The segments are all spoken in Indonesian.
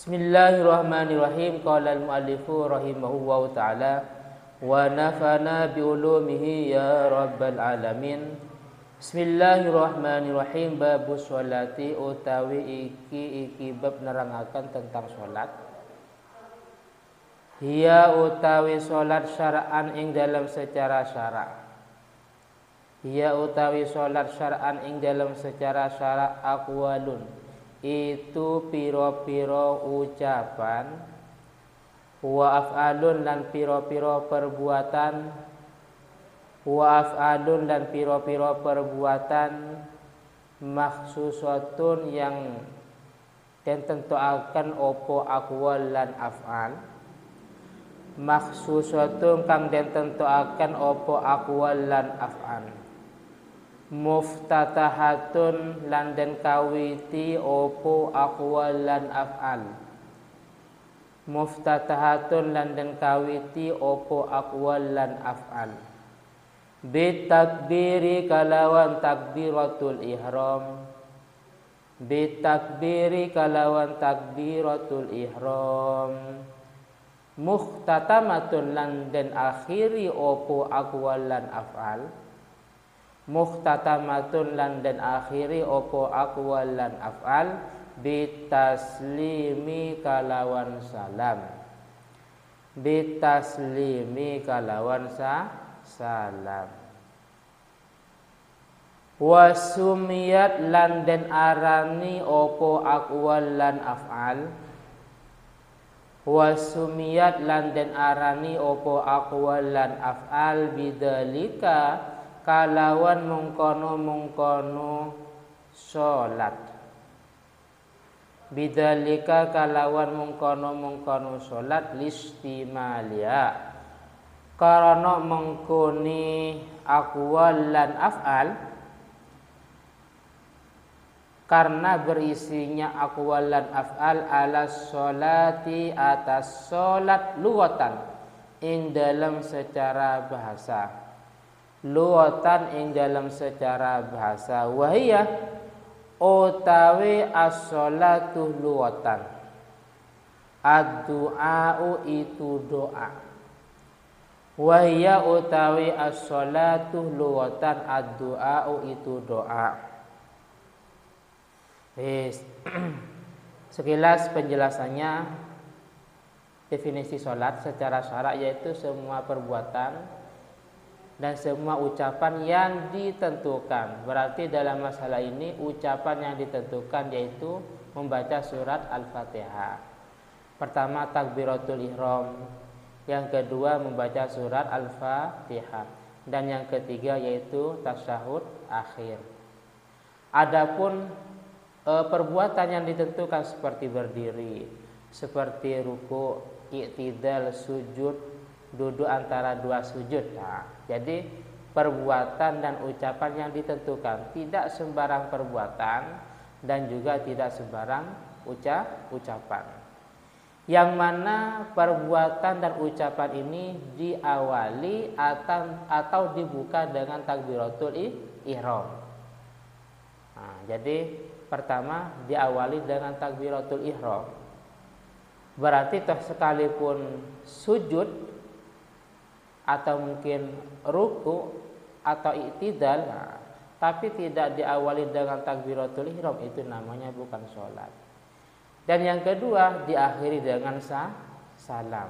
Bismillahirrahmanirrahim. Qala al-muallifu rahimahullahu ta'ala wa nafana bi ulumihi ya rabbal alamin. Bismillahirrahmanirrahim. Babu sholati utawi iki bab nerangaken tentang salat. Hiya utawi salat syar'an ing dalam secara syara'. Hiya utawi salat syar'an ing dalam secara syara' aqwalun itu piro-piro ucapan wa af'alun lan piro-piro perbuatan wa af'alun lan piro-piro perbuatan makhsusatun yang den tentuaken opo aqwal lan af'al makhsusatun kang den tentuaken opo aqwal lan af'al muftatahatun lan den kawiti opo aqwal lan af'al muftatahatun lan den kawiti opo aqwal lan af'al bitakbiri kalawan takbiratul ihram bitakbiri kalawan takbiratul ihram muhtatamatun lan den akhiri opo aqwal lan af'al muhtatamatun lan den akhiri opo aqwal lan af'al bitaslimi kalawan salam bitaslimi kalawan salam wasumiyat lan den arani opo aqwal lan af'al wasumiyat lan den arani opo aqwal lan af'al bidzalika kalawan mungkono salat bidzalika kalawan mungkono salat listimalia karena mengkoni aqwal lan af'al karena berisinya aqwal lan af'al ala sholati atas salat lughatan ing dalam secara bahasa lughatan ing dalam secara bahasa wahiyah utawi as-sholatu lughatan ad-du'a'u itu doa wahiyah utawi as-sholatu lughatan ad-du'a'u itu doa. Sekilas penjelasannya definisi sholat secara syarak yaitu semua perbuatan dan semua ucapan yang ditentukan. Berarti dalam masalah ini ucapan yang ditentukan yaitu membaca surat Al-Fatihah. Pertama takbiratul ihram, yang kedua membaca surat Al-Fatihah, dan yang ketiga yaitu tasyahud akhir. Adapun perbuatan yang ditentukan seperti berdiri, seperti ruku, i'tidal, sujud, duduk antara dua sujud. Nah, jadi perbuatan dan ucapan yang ditentukan, tidak sembarang perbuatan dan juga tidak sembarang ucapan. Yang mana perbuatan dan ucapan ini diawali atau dibuka dengan takbiratul ihram. Nah, jadi pertama diawali dengan takbiratul ihram. Berarti toh sekalipun sujud atau mungkin ruku atau i'tidal, tapi tidak diawali dengan takbiratul ihram, itu namanya bukan sholat. Dan yang kedua diakhiri dengan salam.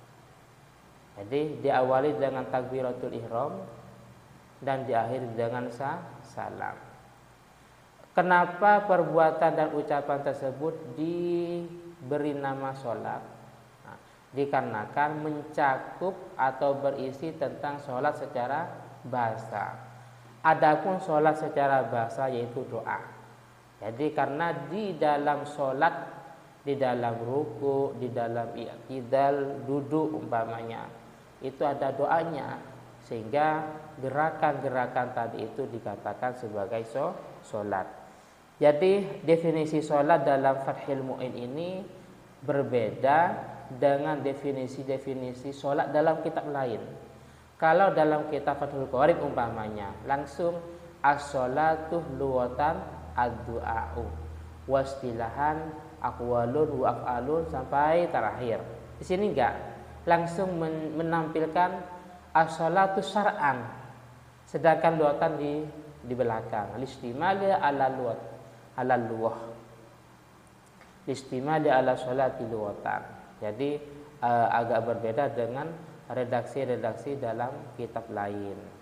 Jadi diawali dengan takbiratul ihram dan diakhiri dengan salam. Kenapa perbuatan dan ucapan tersebut diberi nama sholat? Dikarenakan mencakup atau berisi tentang sholat secara bahasa. Adapun sholat secara bahasa yaitu doa. Jadi karena di dalam sholat, di dalam ruku, di dalam i'tidal, duduk umpamanya, itu ada doanya, sehingga gerakan-gerakan tadi itu dikatakan sebagai sholat. Jadi definisi sholat dalam Fathul Mu'in ini berbeda dengan definisi-definisi sholat dalam kitab lain. Kalau dalam kitab Fathul Qorib umpamanya langsung as-sholatu lughatan ad-du'a'u, wastilahan aqwalun wa af'alun sampai terakhir. Di sini enggak, langsung menampilkan as-salatu syar'an, sedangkan luatan di belakang. Listimali ala luwah, listimali ala sholati luwatan. Jadi agak berbeda dengan redaksi-redaksi dalam kitab lain.